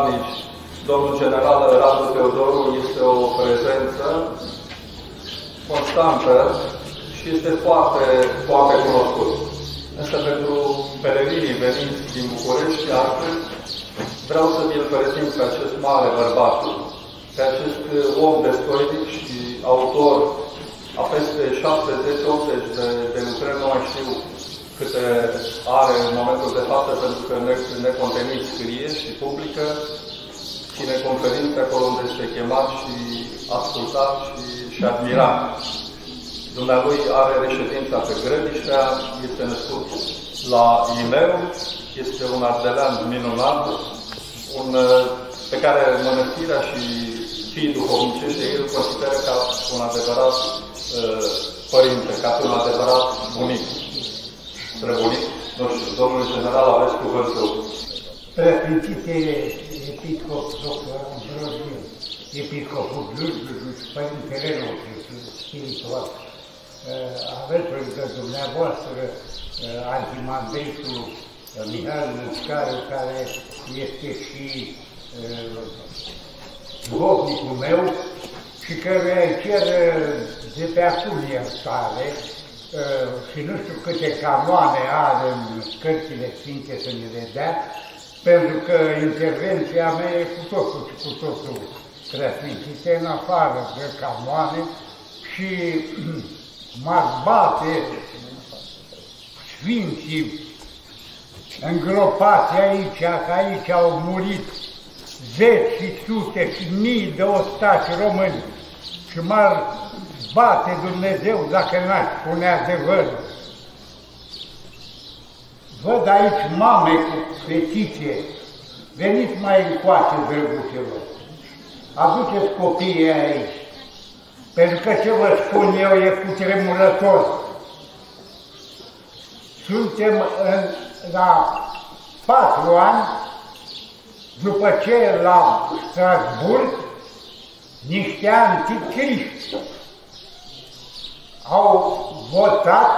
Zadarnici, domnul general Radu Teodoru este o prezență constantă și este foarte, foarte cunoscut. Însă pentru pelerinii veniți din București astăzi, vreau să vi-l prezint pe acest mare bărbat, pe acest om destoinic și autor a peste 70-80 de lucrări, nu mai știu câte are în momentul de față, pentru că necontenit scrie și publică, ține conferințe acolo unde este chemat și ascultat și admirat. Dumnealui are reședința pe Grădiștea, este născut la Imeu, este un ardelean minunat, pe care mănăstirea și fiii duhovnicești el consideră ca un adevărat părinte, ca un adevărat bunic. Străbunic, nu știu, domnul general, aveți cuvântul. Preasfințite episcop, doctor Ambrozie, episcopul Giurgiu și părintele nostru spiritual, aveți lângă dumneavoastră arhimandritul Mihai Mușcaru, care este și duhovnicul meu și căruia îi cer de pe acum iertare și nu știu câte canoane are în cărțile sfinte să ne le dea, pentru că intervenția mea e cu totul și cu totul preasfințite, în afară de canoane, și m-ar bate sfinții îngropați aici, că aici au murit zeci și sute și mii de ostași români și m-ar bate Dumnezeu dacă n-aș spune adevărul. Văd aici mame cu fetițe, veniți mai încoace, drăguților, aduceți copiii aici, pentru că ce vă spun eu e cutremurător. Suntem la 4 ani, după ce la Strasburg, niște anticriști au votat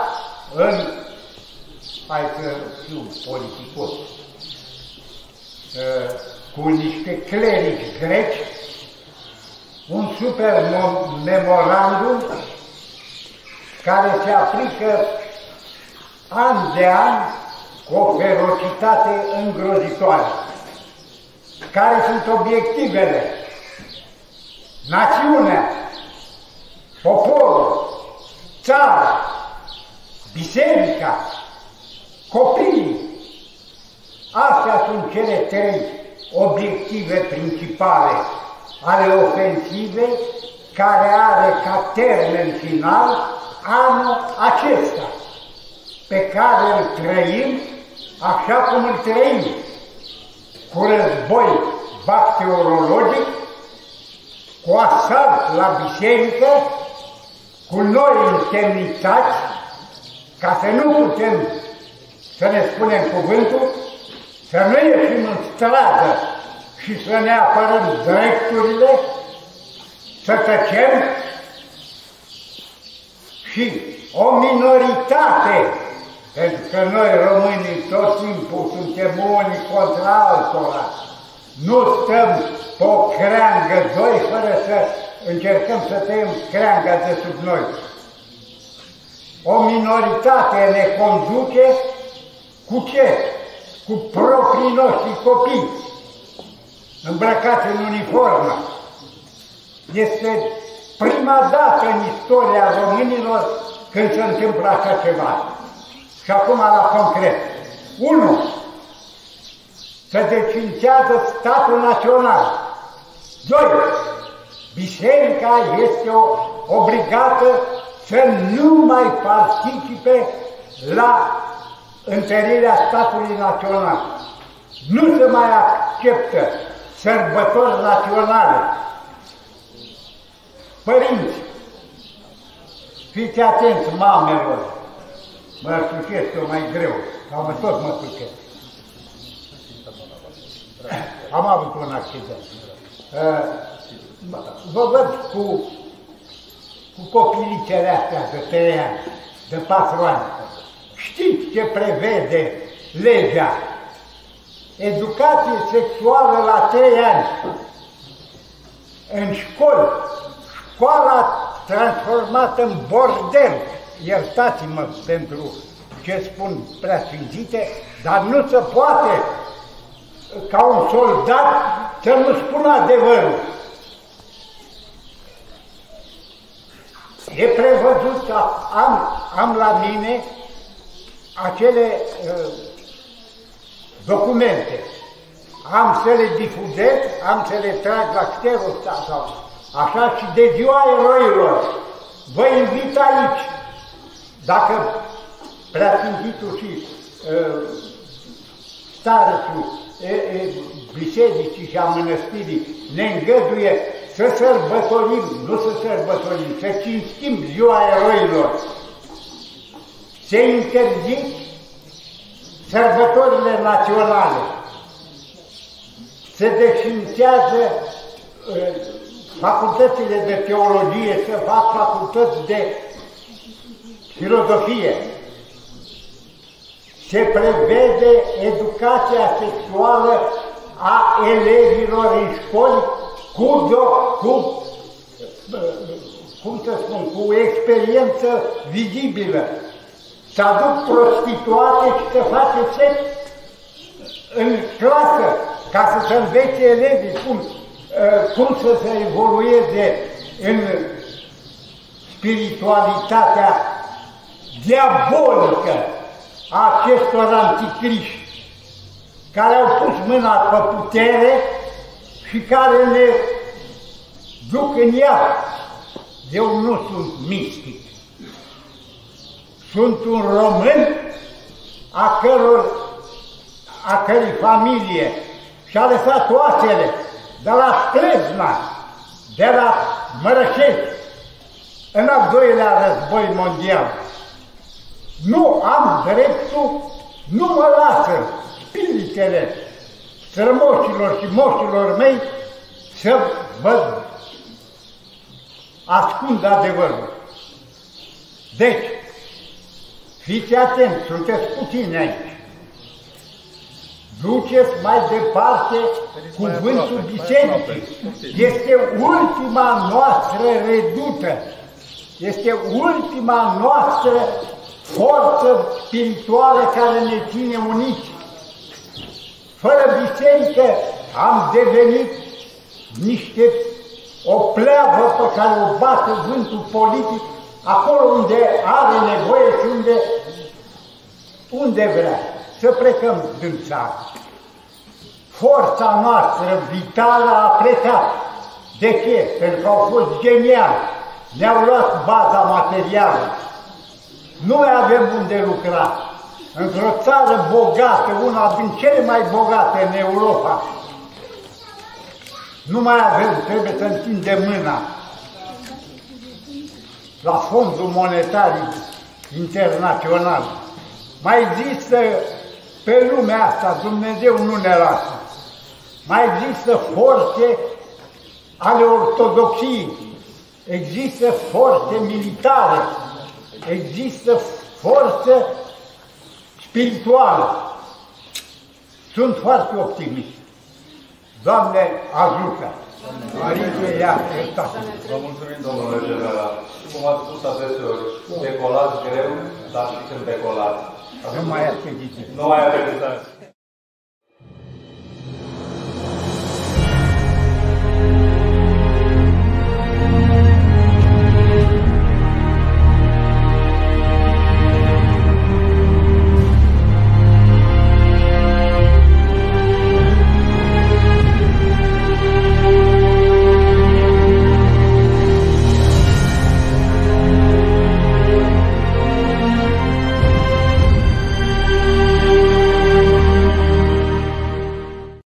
hai să fiu politicos, cu niște clerici greci, un super memorandum care se aplică an de an cu o ferocitate îngrozitoare. Care sunt obiectivele? Națiunea, poporul, țara, biserica, copiii. Astea sunt cele 3 obiective principale ale ofensivei, care are ca termen final anul acesta, pe care îl trăim așa cum îl trăim, cu război bacteriologic, cu asalt la biserică, cu noi întemnițați, ca să nu putem să ne spunem cuvântul, să nu ieșim în stradă și să ne apărăm drepturile, să tăcem, și o minoritate, pentru că noi românii tot timpul suntem unii contra altora, nu stăm pe o creangă doi fără să încercăm să tăiem creanga de sub noi. O minoritate ne conduce cu ce? Cu proprii noștri copii, îmbrăcați în uniformă. Este prima dată în istoria românilor când se întâmplă așa ceva. Și acum la concret. 1. Se desfințează statul național. 2. Biserica este obligată să nu mai participe la întărirea statului național. Nu se mai acceptă sărbători naționale. Părinți, fiți atenți, mamelor, mă sucesc eu mai greu, dar tot mă sucesc. Am avut un accident. Vă văd cu copilicele astea de 3 ani, de 4 ani. Știți ce prevede legea? educație sexuală la 3 ani. În școli, școala transformată în bordel, iertați-mă pentru ce spun preasfințite, dar nu se poate ca un soldat să nu spună adevărul. E prevăzut că am la mine acele documente. Am să le difuzez, am să le trag la xerostat sau așa, și de ziua eroilor vă invit aici, dacă preasfințitul și starețul bisericii și a mănăstirii ne îngăduie să sărbătorim, nu să sărbătorim, să cinstim ziua eroilor. Se interzic sărbătorile naționale, se desfințează facultățile de teologie, se fac facultăți de filozofie. Se prevede educația sexuală a elevilor în școli cu experiență vizibilă. Să aduc prostituate și să face sex în clasă, ca să se învețe elevii cum să se evolueze în spiritualitatea diabolică a acestor anticriști care au pus mâna pe putere și care ne duc în iad. Eu nu sunt mistic. Sunt un român a cărei familie și-a lăsat oasele de la Sclezna, de la Mărășești, în al doilea război mondial. Nu am dreptul, nu mă lasă spiritele strămoșilor și moșilor mei să vă ascund adevărul. Deci, fiți atenți, sunteți puțini aici. Duceți mai departe cuvântul bisericii. Este ultima noastră redută. Este ultima noastră forță spirituală care ne ține uniți. Fără biserică am devenit o pleavă pe care o bate vântul politic acolo unde are nevoie și unde vrea. Să plecăm din țară. Forța noastră vitală a plecat. De ce? Pentru că au fost geniali. Ne-au luat baza materială. Nu mai avem unde lucra. Într-o țară bogată, una din cele mai bogate în Europa, nu mai avem, trebuie să întindem mâna la Fondul Monetar Internațional. Mai există pe lumea asta, Dumnezeu nu ne lasă, mai există forțe ale ortodoxiei, există forțe militare, există forță spirituală. Sunt foarte optimist. Doamne, ajută! Aici ea, Vă mulțumim, domnule general. Și cum ați spus adeseori, decolați greu, dar și când decolați. Nu mai apetiți. Nu mai apetiți.